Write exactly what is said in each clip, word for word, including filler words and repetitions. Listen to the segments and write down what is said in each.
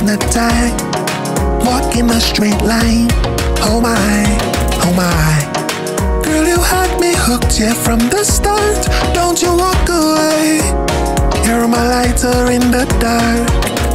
hypnotized. Walk in a straight line. Oh my, oh my. Girl, you had me hooked, yeah, from the start. Don't you walk away. You're my lighter in the dark.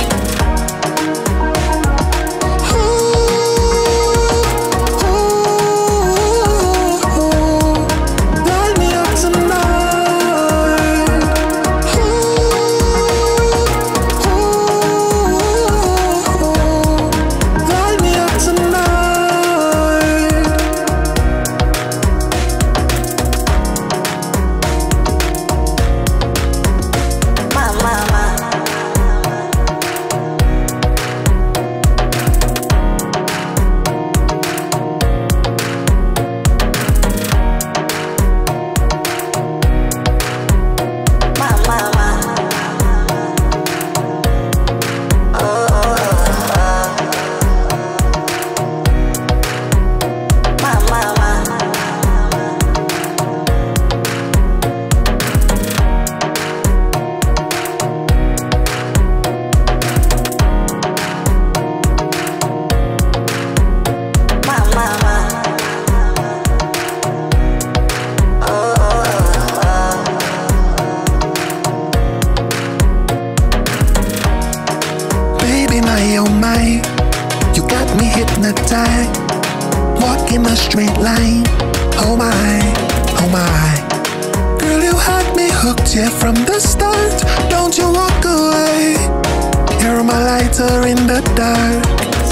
Oh my, you got me hypnotized. Walk in a straight line. Oh my, oh my. Girl, you had me hooked, yeah, from the start. Don't you walk away. You're my lighter in the dark.